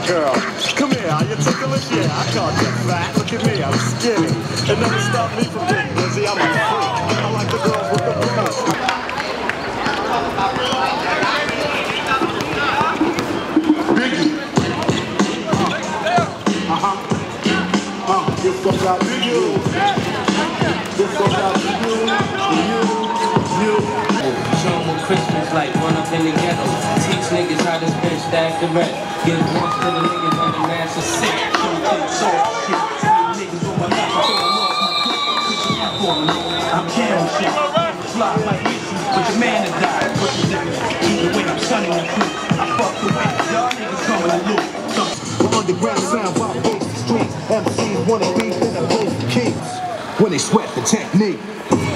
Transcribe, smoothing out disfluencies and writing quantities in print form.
girl. Come here, are you ticklish? Yeah, I called you fat. Look at me, I'm skinny. It never stopped me from getting busy. I'm a freak. I like the girls with the brains. Biggie. This goes out to you. This goes out to you. Show them Christmas like run up in the ghetto. Teach niggas how this bitch stack the rest. Give once to the niggas on the master sick. Niggas on my life, I'm carrying shit. Fly like Missy, but the man that died. What's the difference? Either way, I'm sunning the truth. I fuck the way. Y'all niggas coming to loot. The underground sound vibrates the streets. MCs wanna be in the both kings when they sweat the technique.